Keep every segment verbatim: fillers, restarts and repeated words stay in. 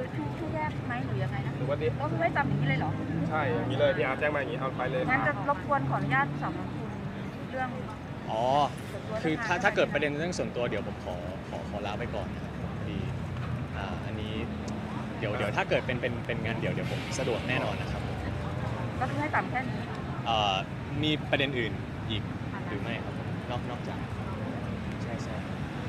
ให้แยกไหมหรือยังไงนะหรือว่าก็ไม่จำอย่างนี้เลยเหรอใช่อย่างนี้เลยพี่อาร์แจ้งมาอย่างนี้เอาไปเลยงั้นจะรบกวนขออนุญาตสอบถามคุณเรื่องอ๋อคือถ้าถ้าเกิดประเด็นเรื่องส่วนตัวเดี๋ยวผมขอขอขอลาไปก่อนนะครับพี่อ่าอันนี้เดี๋ยวเดี๋ยวถ้าเกิดเป็นเป็นเป็นงานเดี๋ยวเดี๋ยวผมสะดวกแน่นอนนะครับก็คือให้ต่ำแค่นี้มีประเด็นอื่นอีกหรือไม่ครับนอกนอกจากใช่ใช่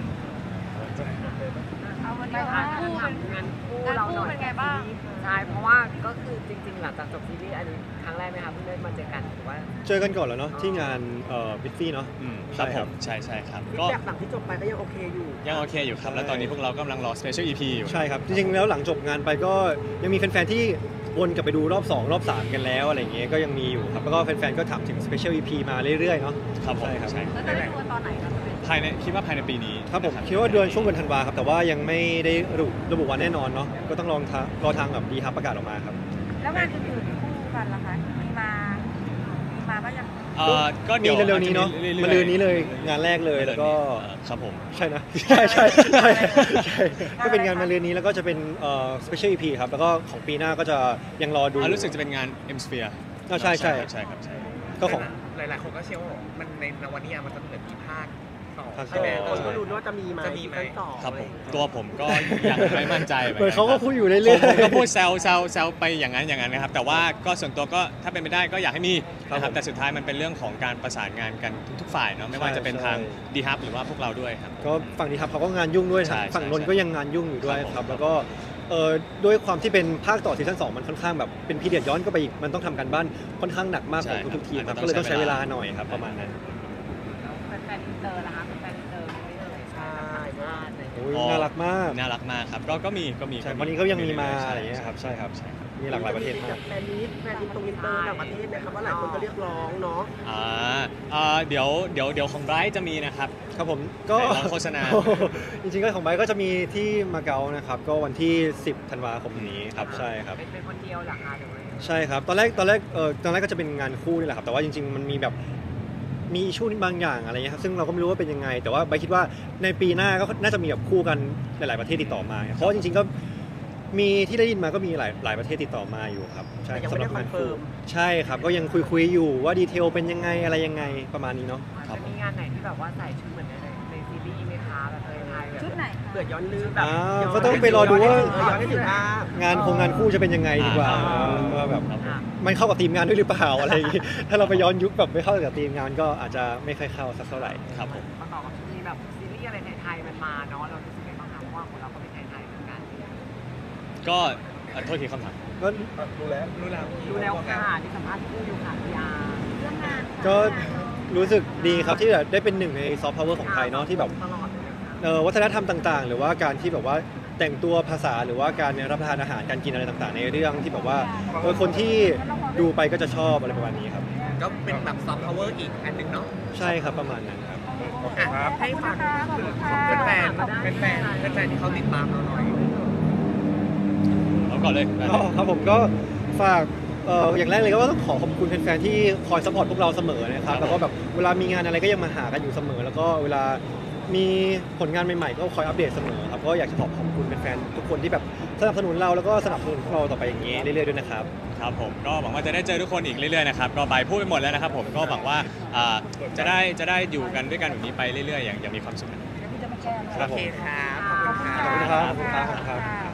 เอาวันนี้งานคู่งานคู่เราหน่อยเป็นไงบ้างใช่เพราะว่าก็คือจริงๆหลังจากจบซีรีส์อันนี้ครั้งแรกไหมคะเพิ่งได้มาเจอกันหรือว่าเจอกันก่อนแล้วเนาะที่งานเอ่อบิทฟี่เนาะครับผมใช่ใช่ครับก็หลังที่จบไปก็ยังโอเคอยู่ยังโอเคอยู่ครับแล้วตอนนี้พวกเรากำลังรอสเปเชียลอีพีอยู่ใช่ครับจริงๆแล้วหลังจบงานไปก็ยังมีแฟนๆที่วนกลับไปดูรอบสองรอบสามกันแล้วอะไรเงี้ยก็ยังมีอยู่ครับแล้วก็แฟนๆก็ถามถึงสเปเชียลอีพีมาเรื่อยๆเนาะครับผมใช่แล้วจะได้ดูตอนไหนครับภายในคิดว่าภายในปีนี้ครับผมคิดว่าเดือนช่วงเดือนธันวาครับแต่ว่ายังไม่ได้ระบุระบุวันแน่นอนเนาะก็ต้องลองรอทางแบบดีครับประกาศออกมาครับแล้วงานอื่นๆคู่กันล่ะคะมีมามีมาก็ยังก็มีเร็วๆนี้เนาะมาเร็วนี้เลยงานแรกเลยแล้วก็ครับผมใช่นะใช่ใช่ใช่ใช่ก็เป็นงานมาเร็วนี้แล้วก็จะเป็นเอ่อ special อี พี ครับแล้วก็ของปีหน้าก็จะยังรอดูรู้สึกจะเป็นงาน M Sphere ก็ใช่ใช่ใช่ครับใช่ก็ของหลายๆคนก็เชื่อว่ามันในนวนิยายมันจะเหมือนมีภาคใช่ไหมคนก็รู้ว่าจะมีไหมจะมีไหมครับผมตัวผมก็ยังไม่มั่นใจเหมือนเขาก็พูดอยู่เรื่อยๆก็พูดแซวแซวแซวไปอย่างนั้นอย่างนั้นนะครับแต่ว่าก็ส่วนตัวก็ถ้าเป็นไปได้ก็อยากให้มีนะครับแต่สุดท้ายมันเป็นเรื่องของการประสานงานกันทุกฝ่ายเนาะไม่ว่าจะเป็นทางดีฮับหรือว่าพวกเราด้วยครับก็ฝั่งดีฮับเขาก็งานยุ่งด้วยฝั่งนนก็ยังงานยุ่งอยู่ด้วยครับแล้วก็เอ่อด้วยความที่เป็นภาคต่อซีซั่นสองมันค่อนข้างแบบเป็นพีเรียดย้อนก็ไปอีกมันต้องทำกันบ้านค่อนข้างหนักมากของทุกๆทีมครับก็เลยต้องใช้เวลาหน่อยครับประมาณนั้นแฟนอินเตอร์นะคะแฟนอินเตอร์ใช่น่ารักมากน่ารักมากครับก็ก็มีก็มีวันนี้เขายังมีมาอะไรอย่างเงี้ยครับใช่ครับมีหลากหลายประเทศมากแฟนนี้แฟนอินตรงอินเตอร์ต่างประเทศนะครับว่าหลายคนก็เรียกร้องเนาะอ่าอ่าเดี๋ยวเดี๋ยวเดี๋ยวของไบรท์จะมีนะครับครับผมก็โฆษณาจริงๆก็ของไบรท์ก็จะมีที่มาเก๊านะครับก็วันที่สิบธันวาคมนี้ครับใช่ครับเป็นคนเดียวเหรอคะหรือว่าใช่ครับตอนแรกตอนแรกเออตอนแรกก็จะเป็นงานคู่นี่แหละครับแต่ว่าจริงๆมันมีแบบมีช่วงบางอย่างอะไรเงี้ยครับซึ่งเราก็ไม่รู้ว่าเป็นยังไงแต่ว่าไบคิดว่าในปีหน้าก็น่าจะมีแบบคู่กันหลายๆประเทศติดต่อมาเพราะจริงๆก็มีที่ได้ยินมาก็มีหลายหลายประเทศติดต่อมาอยู่ครับใช่สำหรับงานคู่ใช่ครับก็ยังคุยๆอยู่ว่าดีเทลเป็นยังไงอะไรยังไงประมาณนี้เนาะจะมีงานไหนที่แบบว่าใส่ชุดเหมือนในในซีรีส์ไหมคะแบบไทยแบบชุดไหนเปิดย้อนลืมแบบก็ต้องไปรอดูว่าย้อนได้ถึงงานคงงานคู่จะเป็นยังไงดีกว่าว่าแบบมันเข้ากับทีมงานด้วยหรือเปล่าอะไรอย่างงี้ถ้าเราไปย้อนยุคแบบไม่เข้ากับทีมงานก็อาจจะไม่ค่อยเข้าสักเท่าไหร่ครับผมมาต่อกับมีแบบซีรีส์อะไรไทยๆมันมาเนาะเรารู้สึกยังไงบ้างคะเพราะว่าของเราก็เป็นไทยๆเหมือนกันก็โทษทีคำถามก็รู้แล้วรู้แล้วรู้แล้วค่ะที่สัมภาษณ์คู่อยู่ค่ะพี่อาร์เรื่องงานก็รู้สึกดีครับที่ได้เป็นหนึ่งในซอฟต์พาวเวอร์ของไทยเนาะที่แบบวัฒนธรรมต่างๆหรือว่าการที่แบบว่าแต่งตัวภาษาหรือว่าการรับประทานอาหารการกินอะไรต่างๆในเรื่องที่แบบว่าคนที่ดูไปก็จะชอบอะไรประมาณนี้ครับก็เป็นแบบซอฟต์พาวเวอร์อีกอันหนึ่งเนาะใช่ครับประมาณนั้นครับโอเคครับให้ฝากเป็นแฟนเป็นแฟนเป็นแฟนที่เขาติดตามเราหน่อยเอาก่อนเลยครับผมก็ฝากอย่างแรกเลยก็ต้องขอขอบคุณแฟนๆที่คอยซัพพอร์ตพวกเราเสมอนะครับแล้วก็แบบเวลามีงานอะไรก็ยังมาหากันอยู่เสมอแล้วก็เวลามีผลงานใหม่ๆก็คอยอัปเดตเสมอครับก็อยากจะขอบคุณแฟนๆทุกคนที่แบบสนับสนุนเราแล้วก็สนับสนุนพวกเราต่อไปอย่างนี้เรื่อยๆด้วยนะครับครับผมก็หวังว่าจะได้เจอทุกคนอีกเรื่อยๆนะครับก็ใบพูดไปหมดแล้วนะครับผมก็หวังว่าจะได้จะได้อยู่กันด้วยกันแบบนี้ไปเรื่อยๆอย่างอย่างมีความสุขโอเคครับขอบคุณครับขอบคุณครับ